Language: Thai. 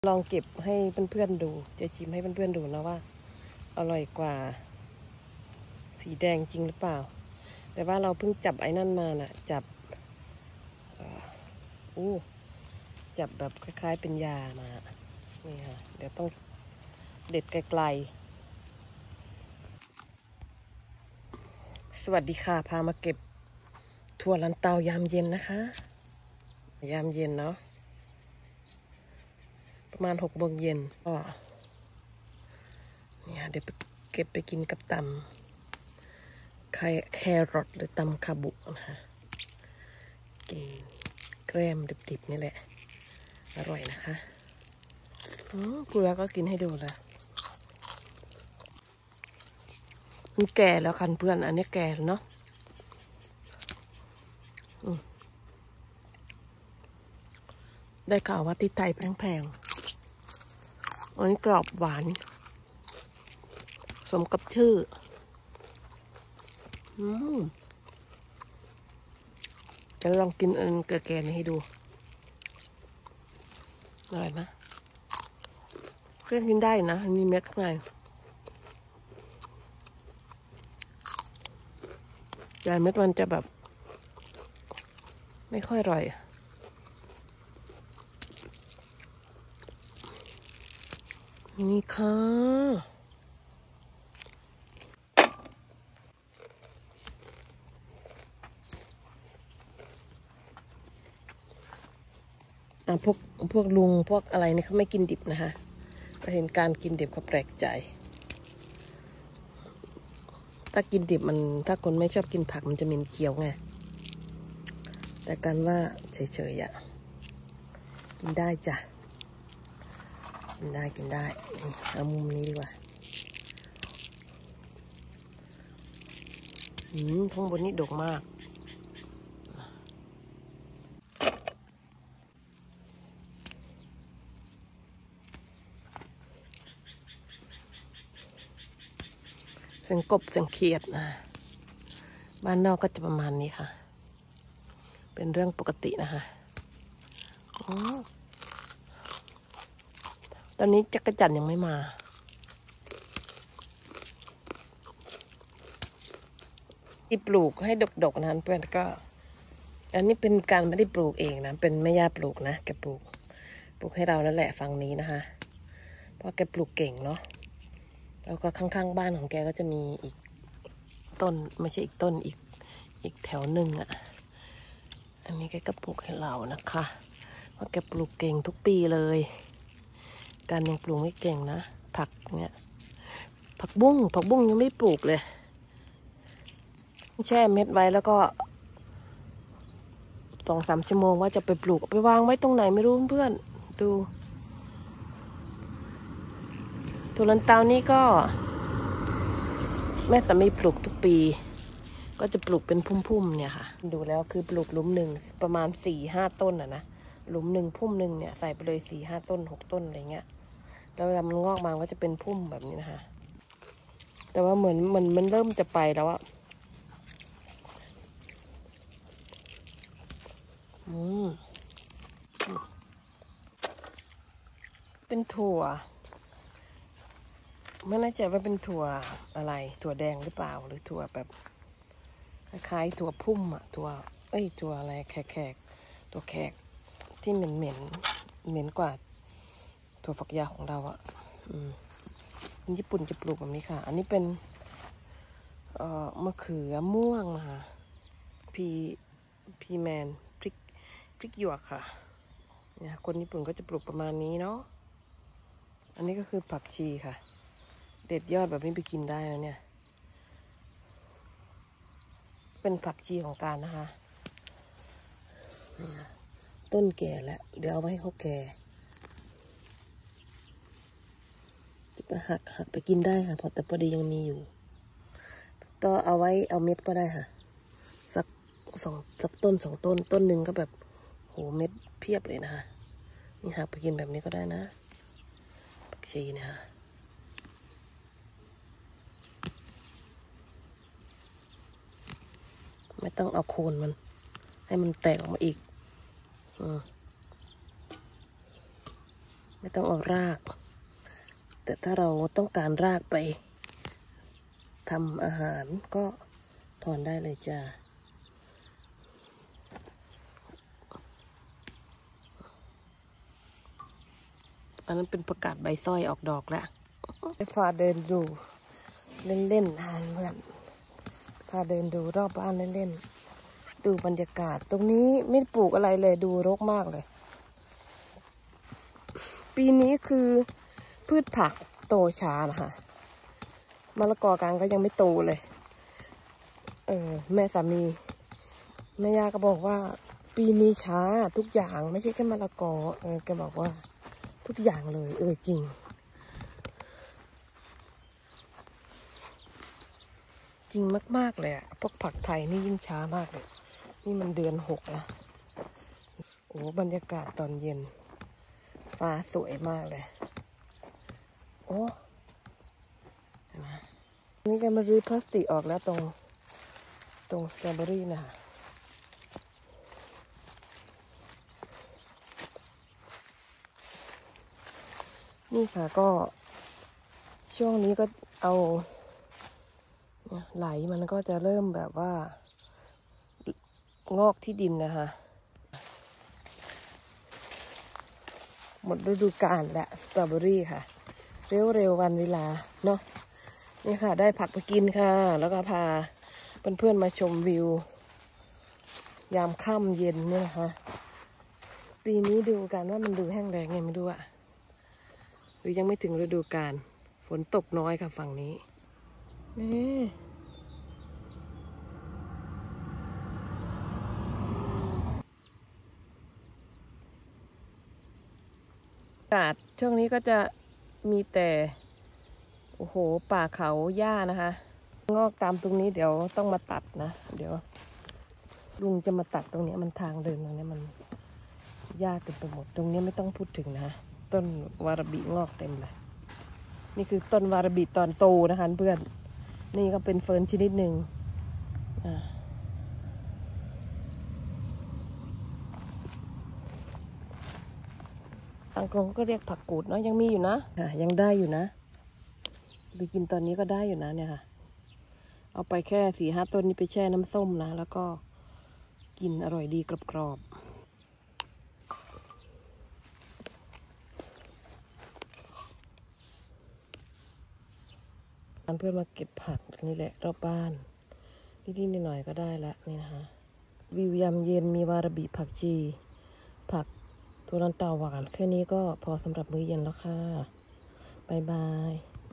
ลองเก็บให้เพื่อนๆดูจะชิมให้เพื่อนๆดูนะว่าอร่อยกว่าสีแดงจริงหรือเปล่าแต่ว่าเราเพิ่งจับไอ้นั่นมาน่ะจับจับแบบคล้ายๆเป็นยามานี่ค่ะเดี๋ยวต้องเด็ดไกลๆสวัสดีค่ะพามาเก็บถั่วลันเตายามเย็นนะคะยามเย็นเนาะประมาณ6 โมงเย็นก็เนี่ยเดี๋ยวไปเก็บไปกินกับตำแครอทหรือตำคาบุนะคะกินแกล้มดิบๆนี่แหละอร่อยนะคะกูแล้วก็กินให้ดูเลยมันแก่แล้วคันเพื่อนอันนี้แก่แล้วเนาะได้ข่าวว่าที่ไทยแพงๆอันนี้กรอบหวานสมกับชื่อจะลองกินอันแก่ๆนี้ให้ดูอร่อยไหมเพื่อนกินได้นะมีเม็ดข้างในแต่เม็ดมันจะแบบไม่ค่อยอร่อยนี่ค่ะพวกลุงพวกอะไรเนี่ยเขาไม่กินดิบนะคะก็เห็นการกินดิบเขาแปลกใจถ้ากินดิบมันถ้าคนไม่ชอบกินผักมันจะเหม็นเขียวไงแต่กันว่าเฉยๆอ่ะกินได้จ้ะกินได้เอามุมนี้ดีกว่าข้างบนนี้ดกมากเสียงกบเสียงเขียดนะบ้านนอกก็จะประมาณนี้ค่ะเป็นเรื่องปกตินะคะตอนนี้จักรจั่นยังไม่มาที่ปลูกให้ดกๆนะเพื่อนก็อันนี้เป็นการไม่ได้ปลูกเองนะเป็นแม่ย่าปลูกนะแกปลูกให้เราแล้วแหละฝั่งนี้นะคะเพราะแกปลูกเก่งเนาะแล้วก็ข้างๆบ้านของแกก็จะมีอีกต้นไม่ใช่อีกต้นอีกแถวหนึ่งอ่ะอันนี้แกก็ปลูกให้เรานะคะเพราะแกปลูกเก่งทุกปีเลยการยังปลูกไม่เก่งนะผักเนี่ยผักบุ้งยังไม่ปลูกเลยแช่เม็ดไว้แล้วก็2-3 ชั่วโมงว่าจะไปปลูกไปวางไว้ตรงไหนไม่รู้เพื่อนดูถั่วลันเตานี่ก็แม่สามีปลูกทุกปีก็จะปลูกเป็นพุ่มๆเนี่ยค่ะดูแล้วคือปลูกหลุมหนึ่งประมาณ4-5 ต้นนะหลุมหนึ่งพุ่มหนึ่งเนี่ยใส่ไปเลย4-5 ต้น6 ต้นอะไรเงี้ยแล้วเวลามันงอกมาก็จะเป็นพุ่มแบบนี้นะคะแต่ว่าเหมือนมันเริ่มจะไปแล้วอะเป็นถั่วไม่แน่ใจว่าเป็นถั่วอะไรถั่วแดงหรือเปล่าหรือถั่วแบบคล้ายๆถั่วพุ่มอะถั่วอะไรแขกตัวแขกที่เหม็นกว่าถั่วฝักยาวของเราอะญี่ปุ่นจะปลูกแบบนี้ค่ะอันนี้เป็นมะเขือม่วงนะคะพีแมนพริกหยวกค่ะเนี่ยคนญี่ปุ่นก็จะปลูกประมาณนี้เนาะอันนี้ก็คือผักชีค่ะเด็ดยอดแบบนี้ไปกินได้แล้วเนี่ยเป็นผักชีของการนะคะต้นแก่แล้วเดี๋ยวเอาไว้ให้เขาแก่หักไปกินได้ค่ะแต่พอดียังมีอยู่ก็เอาไว้เอาเม็ดก็ได้ค่ะสักต้น2 ต้นหนึ่งก็แบบโหเม็ดเพียบเลยนะคะนี่หักไปกินแบบนี้ก็ได้นะผักชีนะคะไม่ต้องเอาโคนมันให้มันแตกออกมาอีกไม่ต้องเอาราก แต่ถ้าเราต้องการรากไปทำอาหารก็ถอนได้เลยจ้าอันนั้นเป็นประกาศใบสร้อยออกดอกแล้วพาเดินดูเล่นๆทานเพื่อนพาเดินดูรอบบ้านเล่นๆดูบรรยากาศตรงนี้ไม่ปลูกอะไรเลยดูรกมากเลยปีนี้คือพืชผักโตช้านะคะมะละกอกลางก็ยังไม่โตเลยแม่สามีแม่ย่าก็บอกว่าปีนี้ช้าทุกอย่างไม่ใช่แค่มะละกอแกบอกว่าทุกอย่างเลยจริงจริงมากๆเลยอะพวกผักไทยนี่ยิ่งช้ามากเลยนี่มันเดือน6นะโอ้บรรยากาศตอนเย็นฟ้าสวยมากเลยโอ้นะนี่แกมารื้อพลาสติกออกแล้วตรงสตรอเบอรี่นะคะนี่ค่ะก็ช่วงนี้ก็เอาไหลมันก็จะเริ่มแบบว่างอกที่ดินนะคะหมดฤดูกาลและสตรอเบอรี่ค่ะเร็ววันเวลาเนาะนี่ค่ะได้ผักไปกินค่ะแล้วก็พาเพื่อนๆมาชมวิวยามค่ำเย็นเนี่ยนะคะปีนี้ดูกันว่ามันดูแห้งแล้งไงไม่รู้อะหรือยังไม่ถึงฤดูกาลฝนตกน้อยค่ะฝั่งนี้นี่อากาศช่วงนี้ก็จะมีแต่โอ้โหป่าเขาหญ้านะคะงอกตามตรงนี้เดี๋ยวต้องมาตัดนะเดี๋ยวลุงจะมาตัดตรงนี้มันทางเดินตรงนี้มันหญ้าเต็มไปหมดตรงนี้ไม่ต้องพูดถึงนะต้นวาระบิงอกเต็มเลยนี่คือต้นวาระบิตอนโตนะคะเพื่อนนี่ก็เป็นเฟิร์นชนิดหนึ่งบางคนก็เรียกผักกูดเนาะยังมีอยู่นะยังได้อยู่นะไปกินตอนนี้ก็ได้อยู่นะเนี่ยค่ะเอาไปแค่4-5 ต้นนี้ไปแช่น้ำส้มนะแล้วก็กินอร่อยดีกรอบๆเพื่อนมาเก็บผักนี่แหละรอบบ้านนิดๆหน่อยๆก็ได้แล้วนี่นะคะวิวยามเย็นมีวาระบิผักชีผักตัวลันเตาหวานแค่นี้ก็พอสำหรับมื้อเย็นแล้วค่ะบ๊ายบาย